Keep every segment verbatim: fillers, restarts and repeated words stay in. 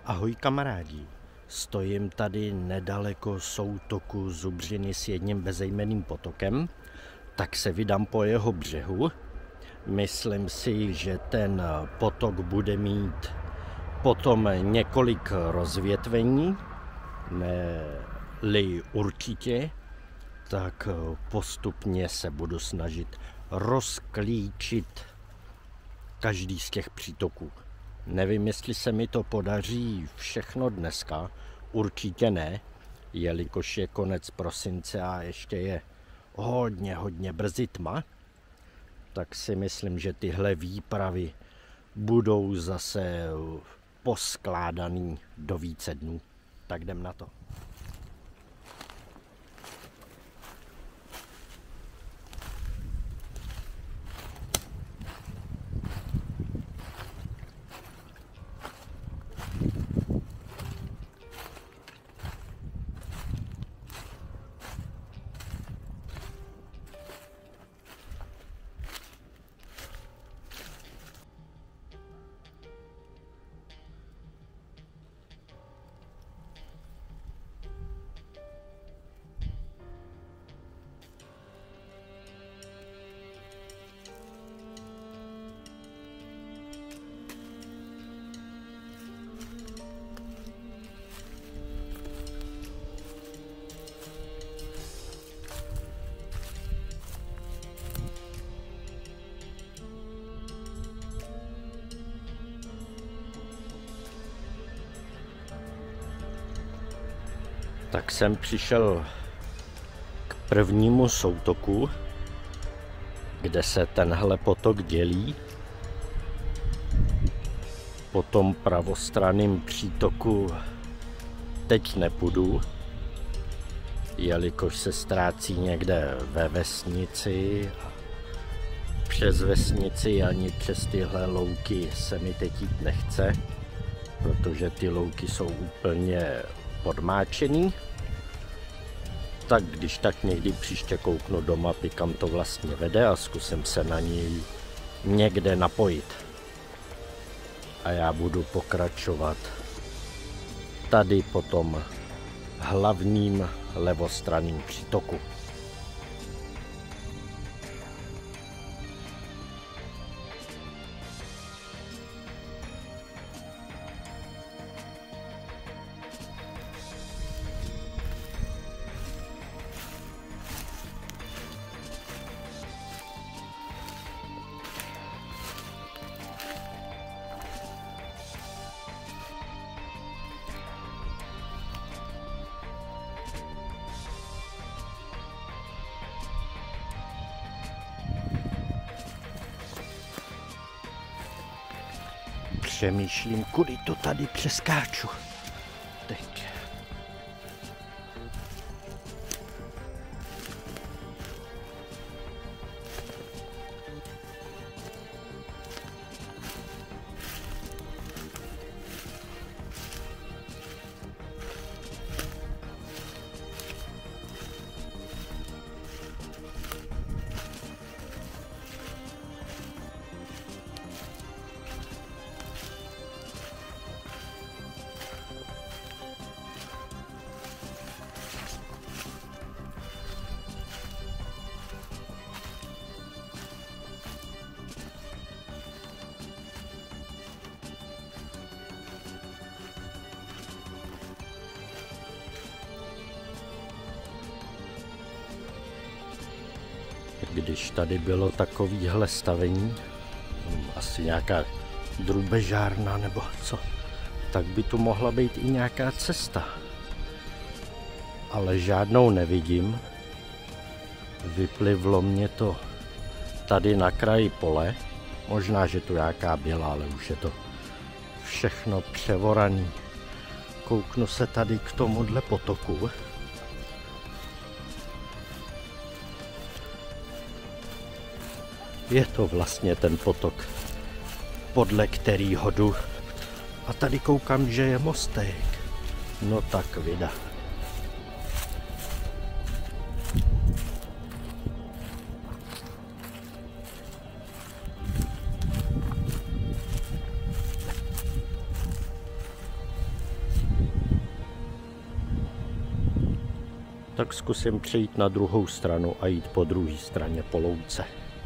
Ahoj kamarádi, stojím tady nedaleko soutoku Zubřiny s jedním bezejmenným potokem, tak se vydám po jeho břehu. Myslím si, že ten potok bude mít potom několik rozvětvení, ne-li určitě, tak postupně se budu snažit rozklíčit každý z těch přítoků. Nevím, jestli se mi to podaří všechno dneska, určitě ne, jelikož je konec prosince a ještě je hodně, hodně brzy tma, tak si myslím, že tyhle výpravy budou zase poskládaný do více dnů. Tak jdem na to. Tak jsem přišel k prvnímu soutoku, kde se tenhle potok dělí. Po tom pravostranném přítoku teď nepůjdu, jelikož se ztrácí někde ve vesnici. Přes vesnici ani přes tyhle louky se mi teď jít nechce, protože ty louky jsou úplně podmáčený. Tak když tak někdy příště kouknu do mapy, kam to vlastně vede a zkusím se na ní někde napojit. A já budu pokračovat tady po tom hlavním levostranným přítoku. Přemýšlím, kudy to tady přeskáču. Teď. Když tady bylo takovýhle stavení, asi nějaká drubežárna nebo co, tak by tu mohla být i nějaká cesta. Ale žádnou nevidím. Vyplivlo mě to tady na kraji pole. Možná, že tu nějaká byla, ale už je to všechno převoraný. Kouknu se tady k tomuhle potoku. Je to vlastně ten potok, podle kterýho jdu. A tady koukám, že je mostek. No tak vida. tak zkusím přejít na druhou stranu a jít po druhé straně po louce.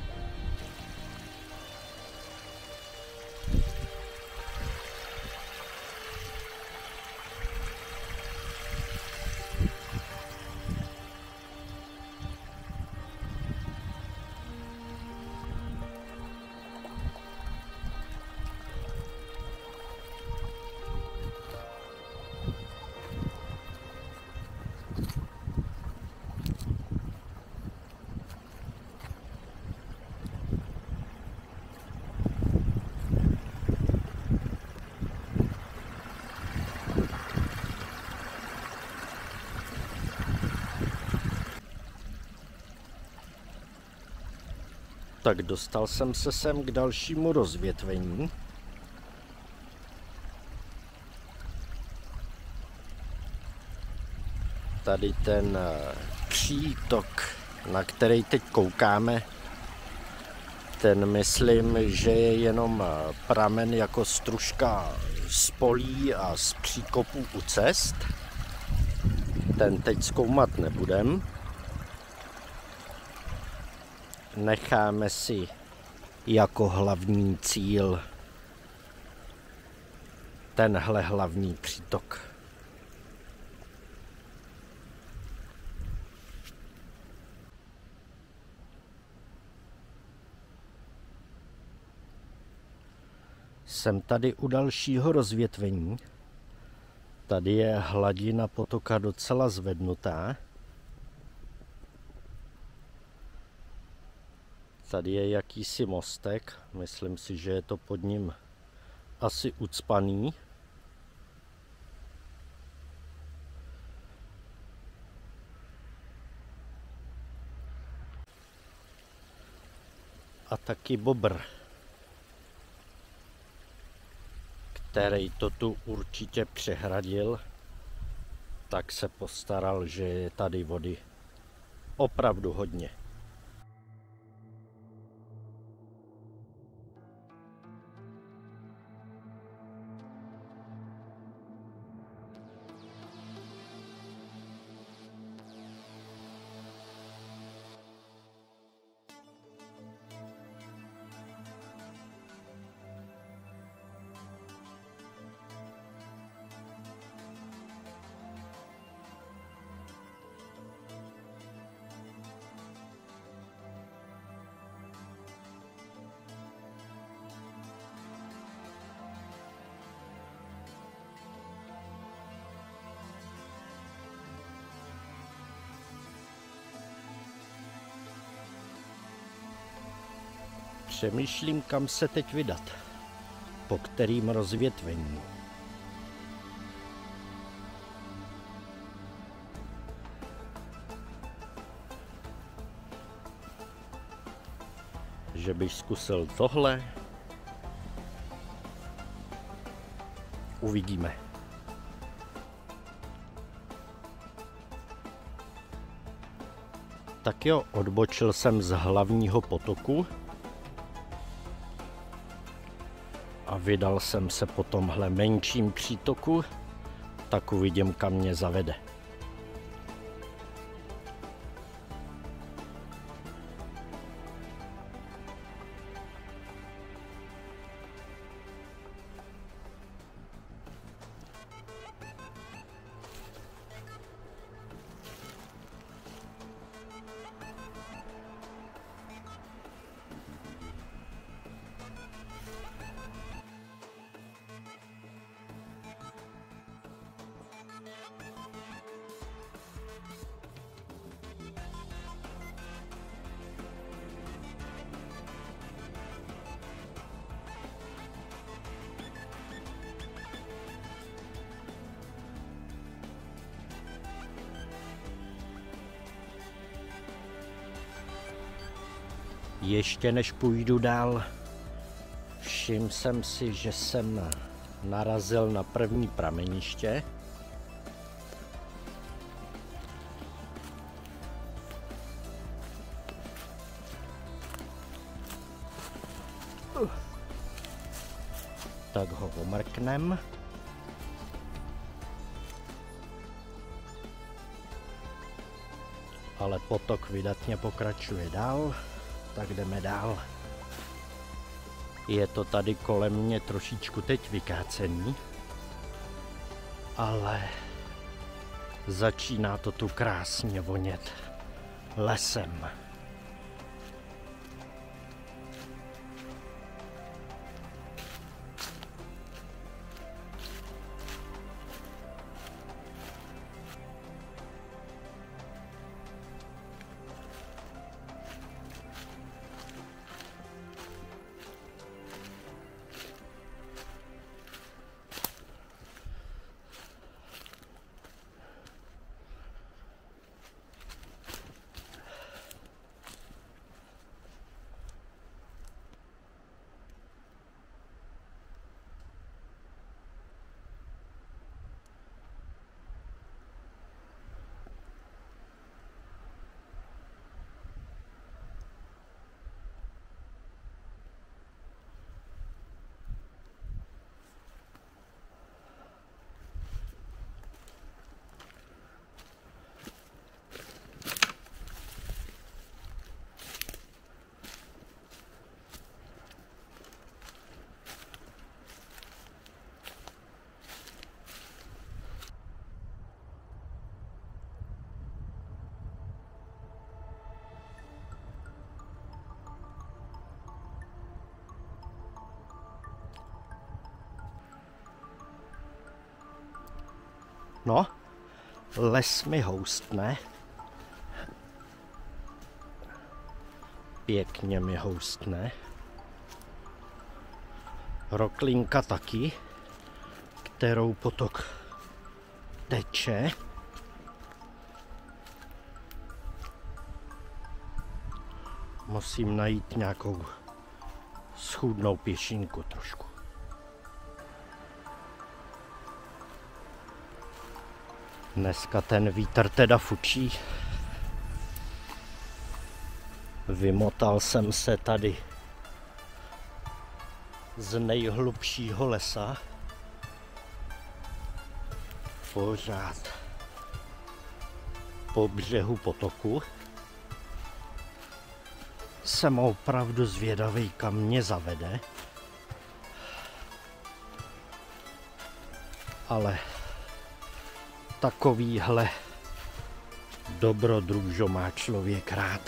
Tak dostal jsem se sem k dalšímu rozvětvení. Tady ten přítok, na který teď koukáme, ten myslím, že je jenom pramen jako stružka z polí a z příkopů u cest. Ten teď zkoumat nebudem. Necháme si jako hlavní cíl tenhle hlavní přítok. Jsem tady u dalšího rozvětvení. Tady je hladina potoka docela zvednutá. Tady je jakýsi mostek, myslím si, že je to pod ním asi ucpaný. A taky bobr, který to tu určitě přehradil, tak se postaral, že je tady vody opravdu hodně. Přemýšlím, kam se teď vydat, po kterým rozvětvení. Že bych zkusil tohle? Uvidíme. Tak jo, odbočil jsem z hlavního potoku a vydal jsem se po tomhle menším přítoku, tak uvidím, kam mě zavede. Ještě než půjdu dál, všiml jsem si, že jsem narazil na první prameniště. Tak ho omrknem. Ale potok vydatně pokračuje dál, tak jdeme dál. Je to tady kolem mě trošičku teď vykácený, ale začíná to tu krásně vonět lesem. No, les mi houstne. Pěkně mi houstne. Roklinka taky, kterou potok teče. Musím najít nějakou schůdnou pěšinku trošku. Dneska ten vítr teda fučí. Vymotal jsem se tady z nejhlubšího lesa. Pořád po břehu potoku. Jsem opravdu zvědavý, kam mě zavede. Ale takovýhle dobrodružo má člověk rád.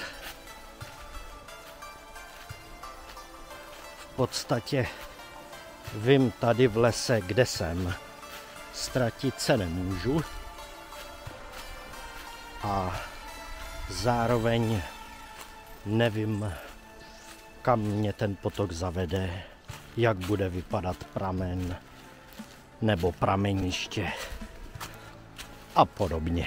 V podstatě vím tady v lese, kde jsem. Ztratit se nemůžu. A zároveň nevím, kam mě ten potok zavede, jak bude vypadat pramen nebo prameniště a podobně.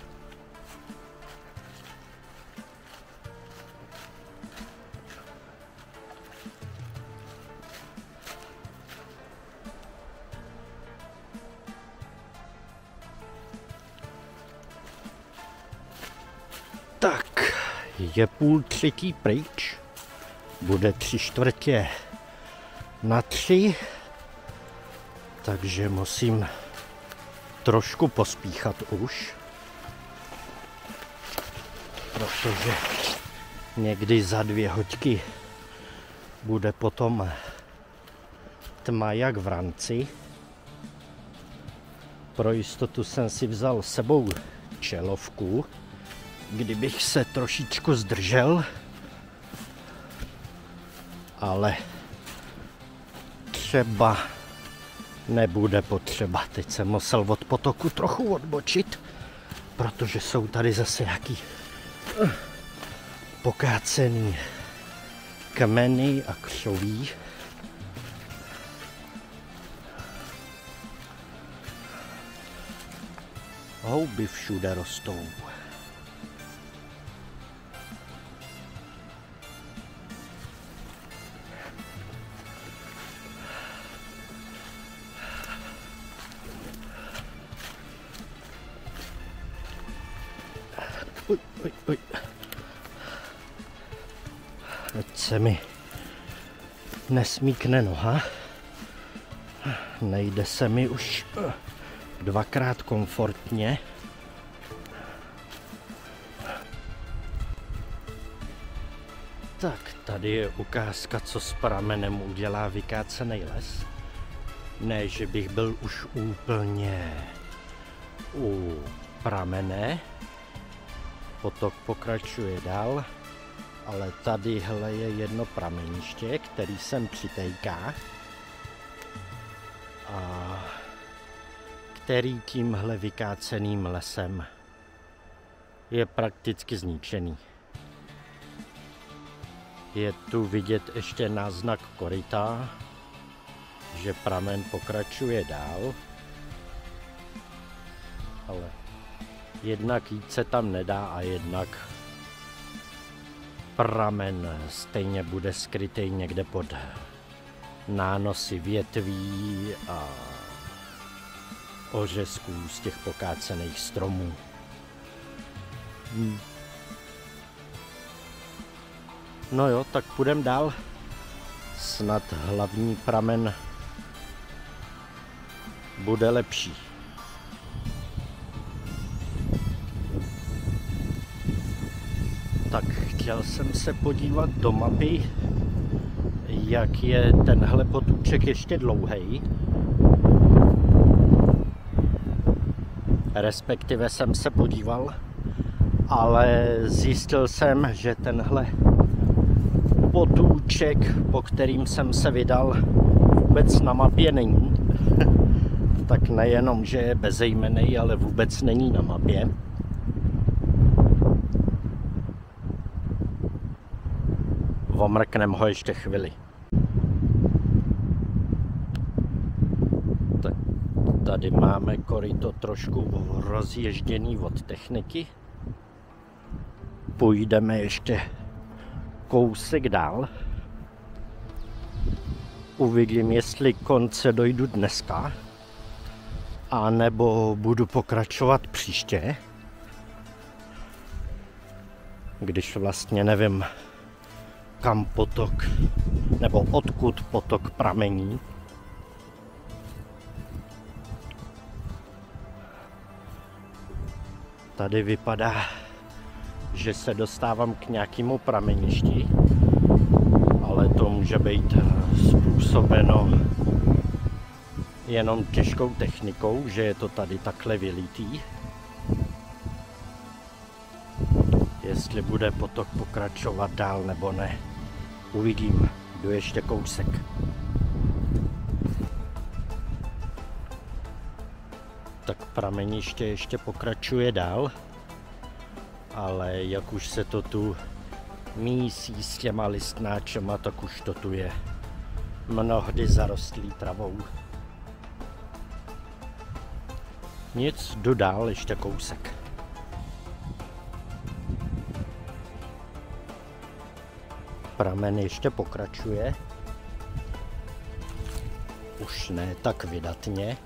Tak, je půl třetí pryč, bude tři čtvrtě na tři, takže musím trošku pospíchat už, protože někdy za dvě hoďky bude potom tma jak v ranci. Pro jistotu jsem si vzal s sebou čelovku, kdybych se trošičku zdržel, ale třeba nebude potřeba. Teď jsem musel od potoku trochu odbočit, protože jsou tady zase nějaký pokácený kmeny a křoví. Houby všude rostou. Uj, uj, uj. Teď se mi nesmíkne noha. Nejde se mi už dvakrát komfortně. Tak, tady je ukázka, co s pramenem udělá vykácený les. Ne, že bych byl už úplně u pramene. Potok pokračuje dál, ale tadyhle je jedno prameniště, který sem přitéká a který tímhle vykáceným lesem je prakticky zničený. Je tu vidět ještě náznak koryta, že pramen pokračuje dál, ale jednak jít se tam nedá a jednak pramen stejně bude skrytý někde pod nánosy větví a ořezků z těch pokácených stromů. Hmm. No jo, tak půjdem dál. Snad hlavní pramen bude lepší. Tak chtěl jsem se podívat do mapy, jak je tenhle potůček ještě dlouhý. Respektive jsem se podíval, ale zjistil jsem, že tenhle potůček, po kterým jsem se vydal, vůbec na mapě není. Tak nejenom, že je bezejmenný, ale vůbec není na mapě. Omrknem ho ještě chvíli. Tak tady máme koryto trošku rozježděný od techniky. Půjdeme ještě kousek dál. Uvidím, jestli konce dojdu dneska, a nebo budu pokračovat příště, když vlastně nevím, kam potok, nebo odkud potok pramení. Tady vypadá, že se dostávám k nějakému prameništi, ale to může být způsobeno jenom těžkou technikou, že je to tady takhle vylitý. Jestli bude potok pokračovat dál nebo ne, uvidím. Jdu ještě kousek. Tak prameniště ještě pokračuje dál, ale jak už se to tu mísí s těma listnáčema, tak už to tu je mnohdy zarostlý travou. Nic, jdu dál ještě kousek. Pramen ještě pokračuje. Už ne tak vydatně.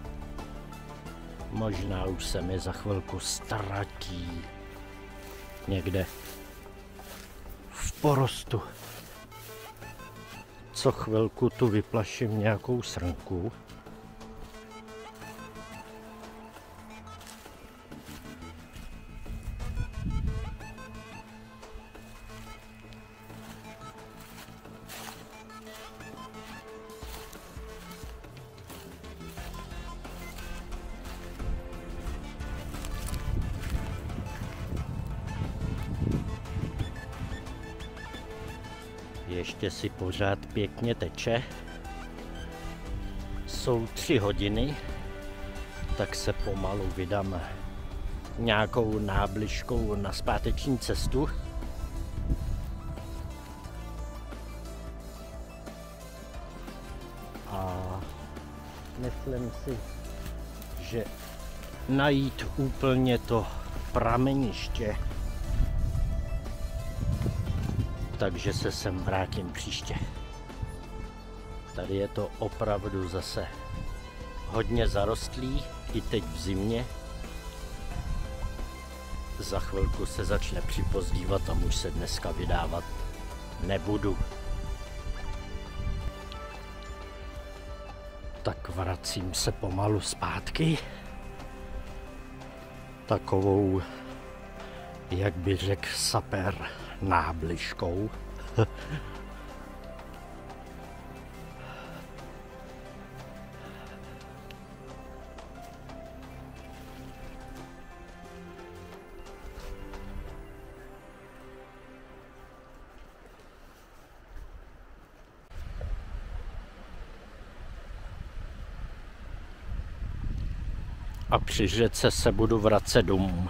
Možná už se mi za chvilku ztratí někde v porostu. Co chvilku tu vyplaším nějakou srnku. Ještě si pořád pěkně teče. Jsou tři hodiny, tak se pomalu vydám nějakou nábližkou na zpáteční cestu. A myslím si, že najít úplně to prameniště, takže se sem vrátím příště. Tady je to opravdu zase hodně zarostlý, i teď v zimě. Za chvilku se začne připozdívat a už se dneska vydávat nebudu. Tak vracím se pomalu zpátky. Takovou, jak by řekl sapér, nábližkou. A při řece se budu vracet domů.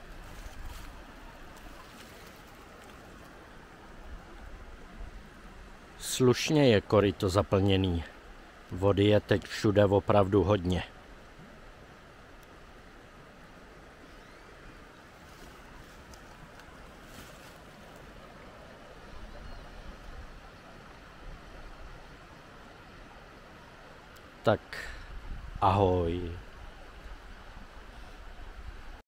Slušně je koryto zaplněný. Vody je teď všude opravdu hodně. Tak ahoj.